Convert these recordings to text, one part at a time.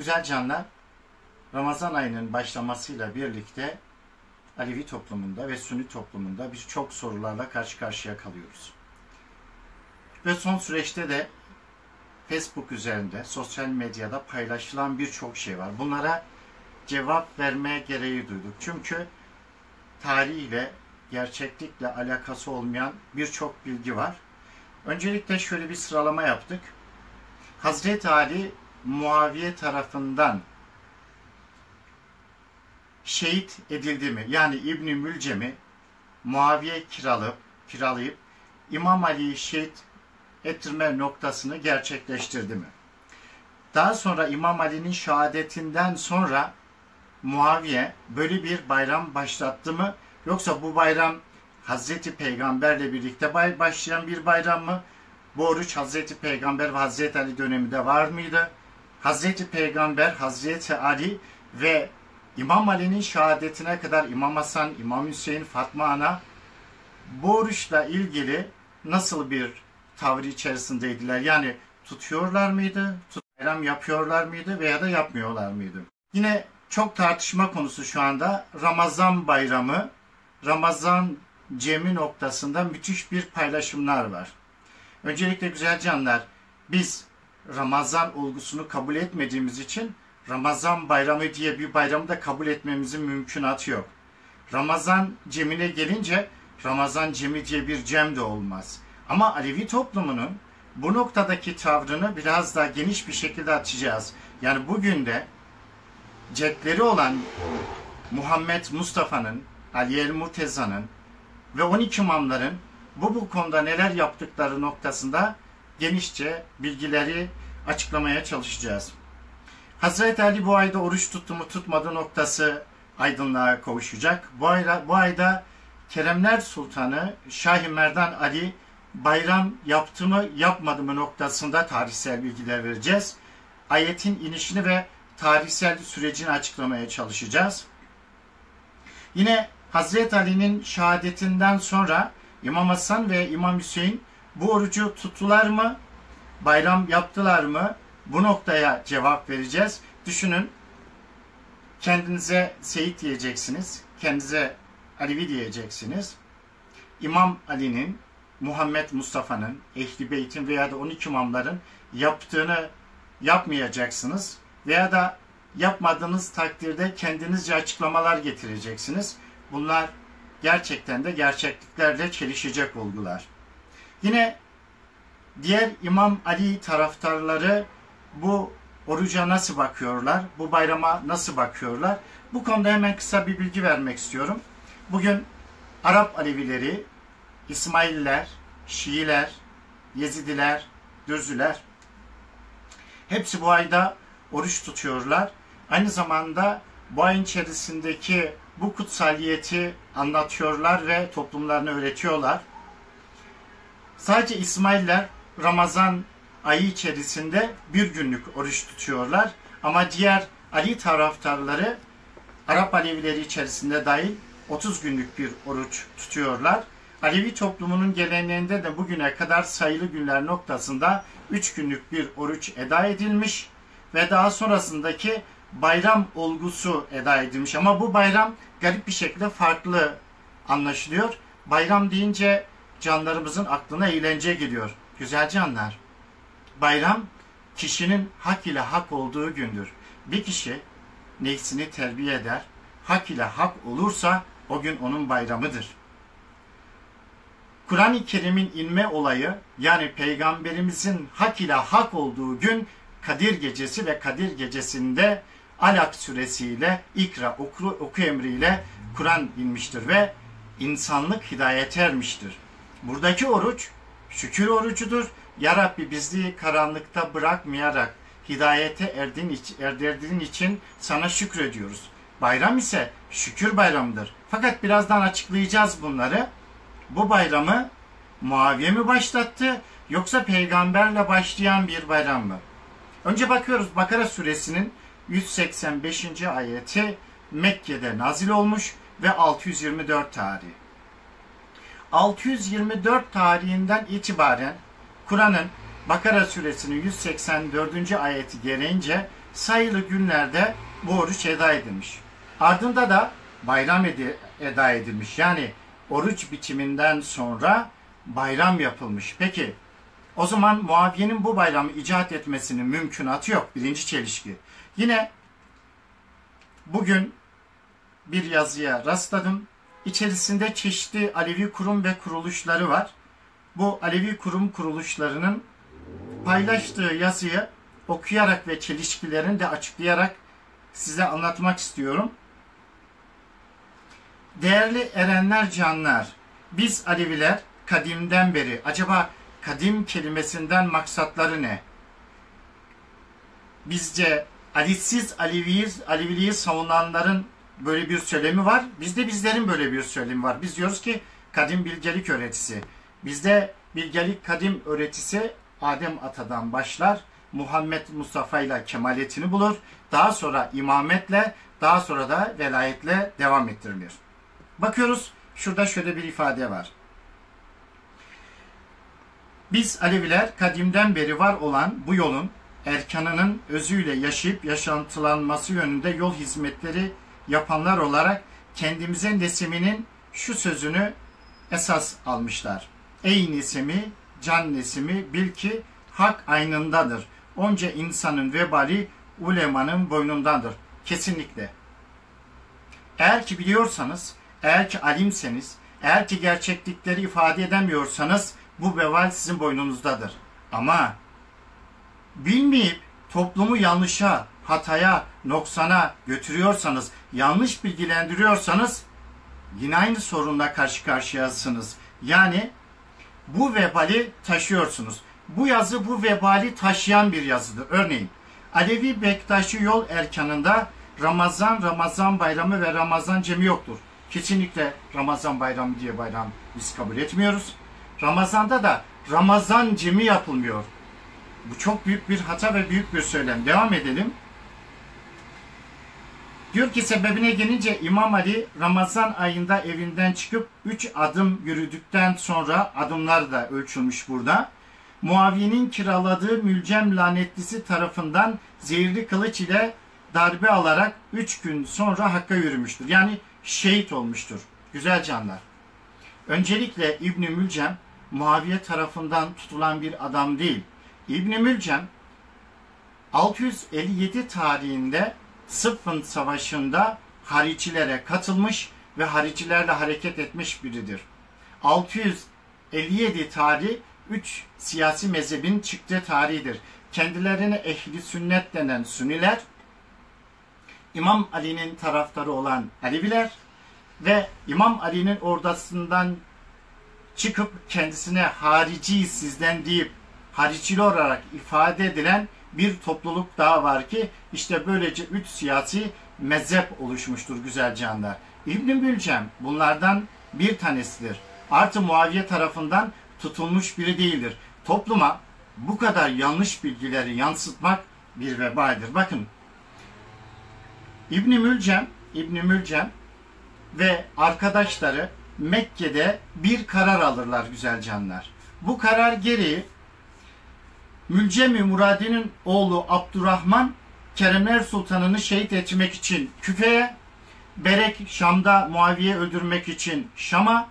Güzel canlar, Ramazan ayının başlamasıyla birlikte Alevi toplumunda ve Sünni toplumunda birçok sorularla karşı karşıya kalıyoruz. Ve son süreçte de Facebook üzerinde, sosyal medyada paylaşılan birçok şey var. Bunlara cevap vermeye gereği duyduk. Çünkü tarihle, gerçeklikle alakası olmayan birçok bilgi var. Öncelikle şöyle bir sıralama yaptık. Hazreti Ali Muaviye tarafından şehit edildi mi? Yani İbn-i Mülcem'i Muaviye kiralayıp İmam Ali'yi şehit ettirme noktasını gerçekleştirdi mi? Daha sonra İmam Ali'nin şehadetinden sonra Muaviye böyle bir bayram başlattı mı? Yoksa bu bayram Hazreti Peygamberle birlikte başlayan bir bayram mı? Bu oruç Hazreti Peygamber ve Hazreti Ali döneminde var mıydı? Hazreti Peygamber, Hazreti Ali ve İmam Ali'nin şehadetine kadar İmam Hasan, İmam Hüseyin, Fatma Ana bu oruçla ilgili nasıl bir tavır içerisindeydiler? Yani tutuyorlar mıydı? Bayram yapıyorlar mıydı veya da yapmıyorlar mıydı? Yine çok tartışma konusu şu anda Ramazan bayramı, Ramazan cemi noktasında müthiş bir paylaşımlar var. Öncelikle güzel canlar, biz Ramazan olgusunu kabul etmediğimiz için Ramazan bayramı diye bir bayramı da kabul etmemizin mümkünatı yok. Ramazan cemine gelince Ramazan cemi diye bir cem de olmaz. Ama Alevi toplumunun bu noktadaki tavrını biraz daha geniş bir şekilde açacağız. Yani bugün de cedleri olan Muhammed Mustafa'nın, Ali el-Murteza'nın ve 12 imamların bu konuda neler yaptıkları noktasında genişçe bilgileri açıklamaya çalışacağız. Hazreti Ali bu ayda oruç tuttu mu tutmadı noktası aydınlığa kavuşacak. Bu ayda Keremler Sultanı Şah-ı Merdan Ali bayram yaptı mı yapmadı mı noktasında tarihsel bilgiler vereceğiz. Ayetin inişini ve tarihsel sürecini açıklamaya çalışacağız. Yine Hazreti Ali'nin şehadetinden sonra İmam Hasan ve İmam Hüseyin bu orucu tuttular mı? Bayram yaptılar mı? Bu noktaya cevap vereceğiz. Düşünün, kendinize Seyit diyeceksiniz, kendinize Alevi diyeceksiniz. İmam Ali'nin, Muhammed Mustafa'nın, Ehl-i Beyt'in veya da 12 imamların yaptığını yapmayacaksınız. Veya da yapmadığınız takdirde kendinizce açıklamalar getireceksiniz. Bunlar gerçekten de gerçekliklerle çelişecek olgular. Yine diğer İmam Ali taraftarları bu oruca nasıl bakıyorlar? Bu bayrama nasıl bakıyorlar? Bu konuda hemen kısa bir bilgi vermek istiyorum. Bugün Arap Alevileri, İsmaililer, Şiiler, Yezidiler, Dürzüler hepsi bu ayda oruç tutuyorlar. Aynı zamanda bu ayın içerisindeki bu kutsaliyeti anlatıyorlar ve toplumlarına öğretiyorlar. Sadece İsmaililer Ramazan ayı içerisinde bir günlük oruç tutuyorlar. Ama diğer Ali taraftarları Arap Alevileri içerisinde dahil 30 günlük bir oruç tutuyorlar. Alevi toplumunun geleneğinde de bugüne kadar sayılı günler noktasında 3 günlük bir oruç eda edilmiş ve daha sonrasındaki bayram olgusu eda edilmiş. Ama bu bayram garip bir şekilde farklı anlaşılıyor. Bayram deyince canlarımızın aklına eğlence geliyor. Güzel canlar. Bayram kişinin hak ile hak olduğu gündür. Bir kişi nefsini terbiye eder, hak ile hak olursa o gün onun bayramıdır. Kur'an-ı Kerim'in inme olayı, yani Peygamberimizin hak ile hak olduğu gün Kadir Gecesi ve Kadir Gecesi'nde Alak suresiyle İkra oku emriyle Kur'an inmiştir ve insanlık hidayete ermiştir. Buradaki oruç şükür orucudur. Ya Rabbi bizi karanlıkta bırakmayarak hidayete erdirdiğin için sana şükrediyoruz. Bayram ise şükür bayramıdır. Fakat birazdan açıklayacağız bunları. Bu bayramı Muaviye mi başlattı yoksa peygamberle başlayan bir bayram mı? Önce bakıyoruz, Bakara suresinin 185. ayeti Mekke'de nazil olmuş ve 624 tarihi. 624 tarihinden itibaren Kur'an'ın Bakara suresinin 184. ayeti gereğince sayılı günlerde bu oruç eda edilmiş. Ardında da bayram eda edilmiş. Yani oruç bitiminden sonra bayram yapılmış. Peki o zaman Muaviye'nin bu bayramı icat etmesinin mümkünatı yok. Birinci çelişki. Yine bugün bir yazıya rastladım. İçerisinde çeşitli Alevi kurum ve kuruluşları var. Bu Alevi kurum kuruluşlarının paylaştığı yazıyı okuyarak ve çelişkilerini de açıklayarak size anlatmak istiyorum. Değerli erenler, canlar, biz Aleviler kadimden beri, acaba kadim kelimesinden maksatları ne? Bizce Aleviliği savunanların böyle bir söylemi var. Bizlerin böyle bir söylemi var. Biz diyoruz ki kadim bilgelik öğretisi. Bizde bilgelik kadim öğretisi Adem Ata'dan başlar. Muhammed Mustafa ile kemaletini bulur. Daha sonra imametle, daha sonra da velayetle devam ettirilir. Bakıyoruz, şurada şöyle bir ifade var. Biz Aleviler kadimden beri var olan bu yolun erkanının özüyle yaşayıp yaşantılanması yönünde yol hizmetleri yapanlar olarak kendimize Nesimi'nin şu sözünü esas almışlar. Ey Nesimi, can Nesimi, bil ki hak aynındadır. Onca insanın vebali ulemanın boynundadır. Kesinlikle. Eğer ki biliyorsanız, eğer ki alimseniz, eğer ki gerçeklikleri ifade edemiyorsanız bu vebal sizin boynunuzdadır. Ama bilmeyip toplumu yanlışa, hataya, noksana götürüyorsanız, yanlış bilgilendiriyorsanız yine aynı sorunla karşı karşıyasınız. Yani bu vebali taşıyorsunuz. Bu yazı bu vebali taşıyan bir yazıdır. Örneğin Alevi Bektaşi yol erkanında Ramazan bayramı ve Ramazan cemi yoktur. Kesinlikle Ramazan bayramı diye bayram biz kabul etmiyoruz. Ramazanda da Ramazan cemi yapılmıyor. Bu çok büyük bir hata ve büyük bir söylem. Devam edelim. Diyor ki sebebine gelince İmam Ali Ramazan ayında evinden çıkıp 3 adım yürüdükten sonra, adımlar da ölçülmüş burada, Muaviye'nin kiraladığı Mülcem lanetlisi tarafından zehirli kılıç ile darbe alarak 3 gün sonra Hakk'a yürümüştür. Yani şehit olmuştur. Güzel canlar. Öncelikle İbn-i Mülcem Muaviye tarafından tutulan bir adam değil. İbn-i Mülcem 657 tarihinde Sıffın Savaşı'nda haricilere katılmış ve haricilerle hareket etmiş biridir. 657 tarih 3 siyasi mezhebin çıktığı tarihidir. Kendilerine ehli sünnet denen Sünniler, İmam Ali'nin taraftarı olan Aleviler ve İmam Ali'nin ordasından çıkıp kendisine harici sizden deyip haricili olarak ifade edilen bir topluluk daha var ki işte böylece 3 siyasi mezhep oluşmuştur güzel canlar. İbn-i Mülcem bunlardan bir tanesidir. Artı Muaviye tarafından tutulmuş biri değildir. Topluma bu kadar yanlış bilgileri yansıtmak bir vebaldir. Bakın İbn-i Mülcem ve arkadaşları Mekke'de bir karar alırlar güzel canlar. Bu karar gereği Mülcem-i Muradi'nin oğlu Abdurrahman Keremler Sultanı'nı şehit etmek için Küfe'ye, Berek Şam'da Muaviye öldürmek için Şam'a,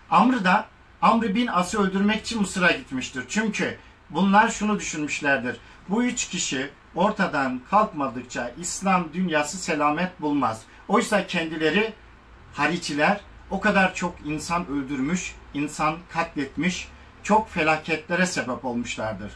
Amr bin As'ı öldürmek için Mısır'a gitmiştir. Çünkü bunlar şunu düşünmüşlerdir. Bu 3 kişi ortadan kalkmadıkça İslam dünyası selamet bulmaz. Oysa kendileri hariciler o kadar çok insan öldürmüş, insan katletmiş, çok felaketlere sebep olmuşlardır.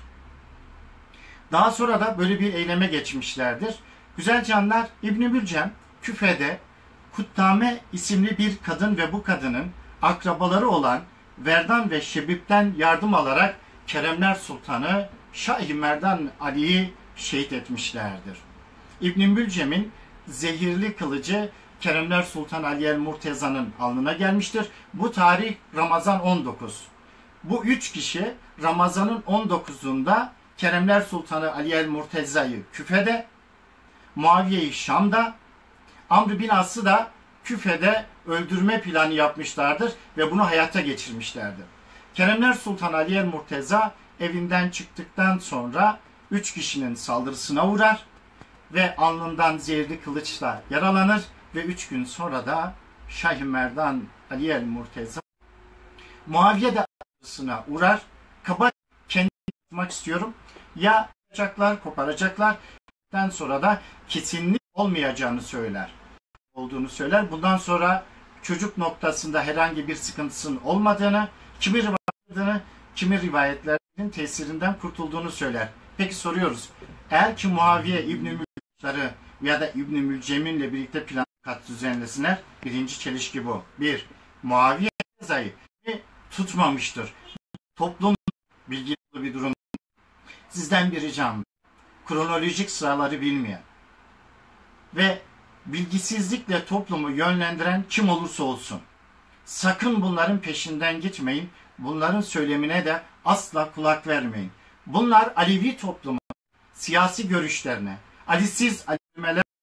Daha sonra da böyle bir eyleme geçmişlerdir. Güzel canlar, İbn-i Mülcem Küfe'de Kuttame isimli bir kadın ve bu kadının akrabaları olan Verdan ve Şebip'ten yardım alarak Keremler Sultanı Şah-ı Merdan Ali'yi şehit etmişlerdir. İbn-i Mülcem'in zehirli kılıcı Keremler Sultan Ali el-Murteza'nın alnına gelmiştir. Bu tarih Ramazan 19. Bu 3 kişi Ramazan'ın 19'unda Keremler Sultanı Ali el-Murteza'yı Küfe'de, Muaviye'yi Şam'da, Amr bin As'ı da Küfe'de öldürme planı yapmışlardır ve bunu hayata geçirmişlerdir. Keremler Sultanı Ali el-Murteza evinden çıktıktan sonra 3 kişinin saldırısına uğrar ve alnından zehirli kılıçla yaralanır ve 3 gün sonra da Şah-ı Merdan Ali el Murteza Muaviye de saldırısına uğrar. Kaba kendini tutmak istiyorum. Ya koparacaklar. Sonra da kesinlik olmayacağını olduğunu söyler. Bundan sonra çocuk noktasında herhangi bir sıkıntısının olmadığını, kimi rivayetlerin tesirinden kurtulduğunu söyler. Peki soruyoruz. Eğer ki Muaviye İbn-i Mülcem'i ya da İbn-i Mülcem'inle birlikte plan düzenlesinler, birinci çelişki bu. Bir, Muaviye zayıf tutmamıştır. Toplum bilgili bir durum. Sizden bir ricam, kronolojik sıraları bilmeyen ve bilgisizlikle toplumu yönlendiren kim olursa olsun, sakın bunların peşinden gitmeyin, bunların söylemine de asla kulak vermeyin. Bunlar Alevi toplumu, siyasi görüşlerine, Ali'siz,